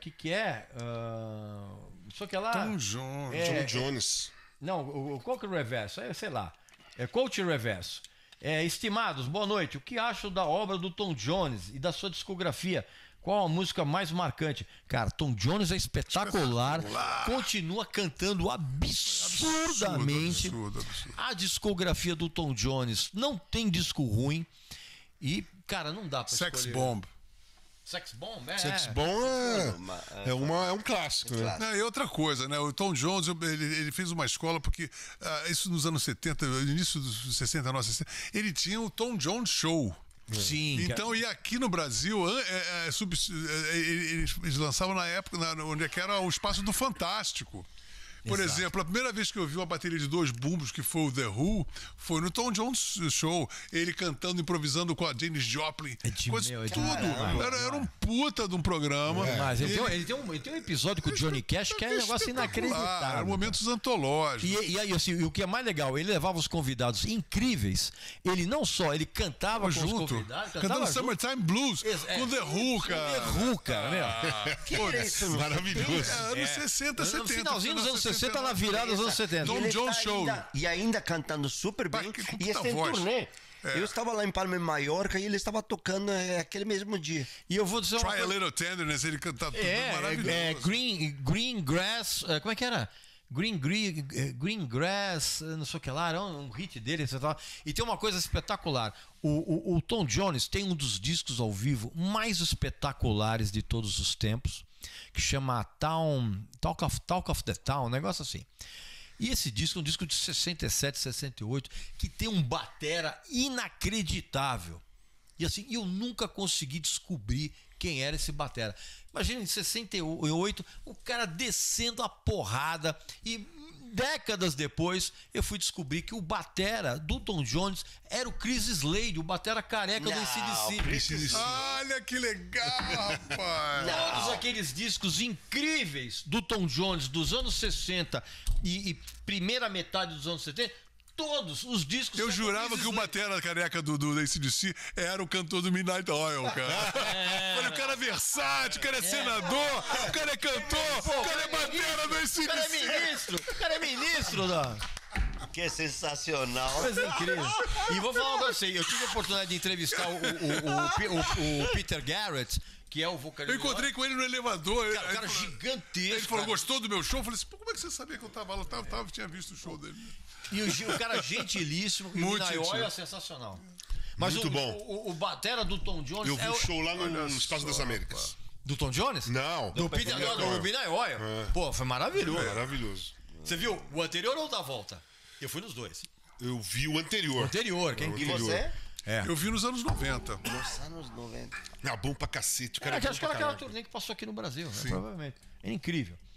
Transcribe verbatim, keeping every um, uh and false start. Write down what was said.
que que é? Uh, só que lá... Tom Jones. É, Tom Jones. Não, o, o, qual que é o reverso? É, sei lá. É coach reverso. É, estimados, boa noite. O que acham da obra do Tom Jones e da sua discografia? Qual a música mais marcante? Cara, Tom Jones é espetacular. espetacular. Continua cantando absurdamente. Absurdo, absurdo, absurdo. A discografia do Tom Jones não tem disco ruim. E, cara, não dá pra Sex escolher. Bomb. Sex Bomb, é. Sex Bomb é, é, uma, é um clássico, né? Não, e outra coisa, né? O Tom Jones, ele, ele fez uma escola porque, uh, isso nos anos setenta, início dos sessenta, nove, sessenta, ele tinha o Tom Jones Show. Sim. Então, e aqui no Brasil, é, é, sub, é, eles, eles lançavam na época, na, onde é que era o Espaço do Fantástico. Por Exato. exemplo, a primeira vez que eu vi uma bateria de dois bumbos, que foi o The Who, foi no Tom Jones Show. Ele cantando, improvisando com a Janis Joplin. É de coisa, meu, é tudo. Caramba, era, era um puta de um programa. É. Mas ele, ele, tem, ele, tem um, ele tem um episódio com o Johnny Cash que é um negócio inacreditável. Eram momentos antológicos. E, e aí, assim, e o que é mais legal, ele levava os convidados incríveis. Ele não só, ele cantava com junto. os convidados. Cantando Summertime Blues Ex é, com The Who, cara. The Who, cara, meu. Ah, que Pô, é isso, maravilhoso. É, anos é. sessenta, setenta. No finalzinho dos anos sessenta, na virada dos anos setenta. Tom Jones tá Show. Ainda, e ainda cantando super bem. Tá, e está em turnê. É. Eu estava lá em Palma de Mallorca e ele estava tocando é, aquele mesmo dia. E eu vou dizer uma Try coisa... a Little Tenderness, ele cantava tudo é, maravilhoso. É, green, green Grass, como é que era? Green, green, green Grass, não sei o que lá, era um hit dele. E tem uma coisa espetacular. O, o, o Tom Jones tem um dos discos ao vivo mais espetaculares de todos os tempos, que chama Town, Talk of, Talk of the Town, um negócio assim. E esse disco é um disco de sessenta e sete, sessenta e oito, que tem um batera inacreditável. E assim, eu nunca consegui descobrir quem era esse batera. Imagina, em sessenta e oito, o cara descendo a porrada, e décadas depois eu fui descobrir que o batera do Tom Jones era o Chris Slade, o batera careca do A C D C. Olha que legal, rapaz! Todos aqueles discos incríveis do Tom Jones dos anos sessenta e, e primeira metade dos anos setenta, todos os discos. Eu jurava que o batera careca do, do A C D C era o cantor do Midnight Oil, cara. É. Olha, o cara é versátil, o cara é, é. senador, o cara é cantor, Pô, o cara é batera do A C D C. O cara é ministro, o cara é ministro da... Que sensacional. Mas é incrível. E vou falar uma coisa assim, eu tive a oportunidade de entrevistar o, o, o, o, o Peter Garrett, que é o vocalista. Eu encontrei com ele no elevador. Cara, o cara falou, gigantesco. Ele falou, cara. Gostou do meu show? Eu falei assim, pô, como é que você sabia que eu tava lá? Eu tava, tava, tinha visto o show dele. E o, o cara gentilíssimo, e o Midnight Oil é sensacional. Mas muito o, bom. O, o, o batera do Tom Jones... Eu vi é o show lá no, no Espaço só, das Américas. Pá. Do Tom Jones? Não. Do, do Peter Garrett, do Midnight Oil. É. Pô, foi maravilhoso. É, maravilhoso. Você viu o anterior ou o da volta? Eu fui nos dois. Eu vi o anterior. O anterior, quem E você? É. Eu vi nos anos noventa. Nos anos noventa. Ah, bom pra cacete. O cara é, é bom acho que era pra aquela caralho. turnê que passou aqui no Brasil, né? Provavelmente. É incrível.